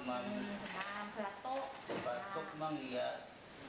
Batuk mang iya.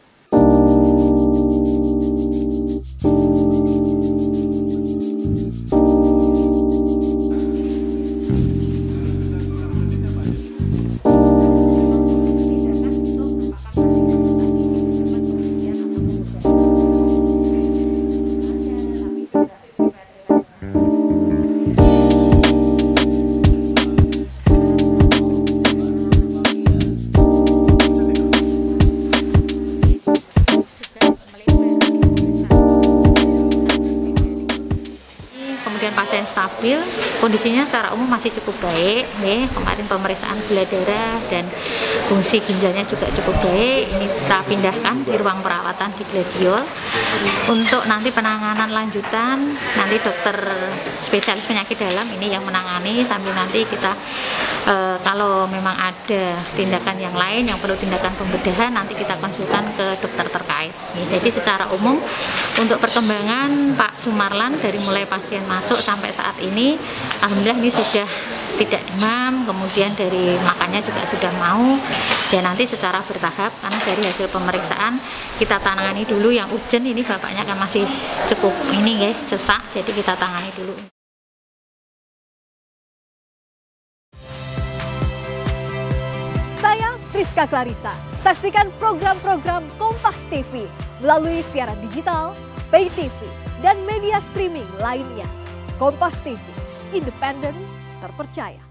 Kemudian pasien stabil, kondisinya secara umum masih cukup baik. Kemarin pemeriksaan gula darah dan fungsi ginjalnya juga cukup baik. Ini kita pindahkan di ruang perawatan di Gladiol. Untuk nanti penanganan lanjutan, nanti dokter spesialis penyakit dalam ini yang menangani, sambil nanti kita kalau memang ada tindakan yang lain yang perlu tindakan pembedahan, nanti kita konsultan ke dokter terkait. Jadi secara umum untuk perkembangan Pak Sumarlan dari mulai pasien masuk sampai saat ini, alhamdulillah ini sudah tidak demam, kemudian dari makannya juga sudah mau, dan nanti secara bertahap karena dari hasil pemeriksaan kita tangani dulu yang urgent. Ini bapaknya kan masih cukup ini ya, sesak, jadi kita tangani dulu. Saya Friska Clarissa. Saksikan program-program Kompas TV melalui siaran digital, pay TV, dan media streaming lainnya. Kompas TV, independen, terpercaya.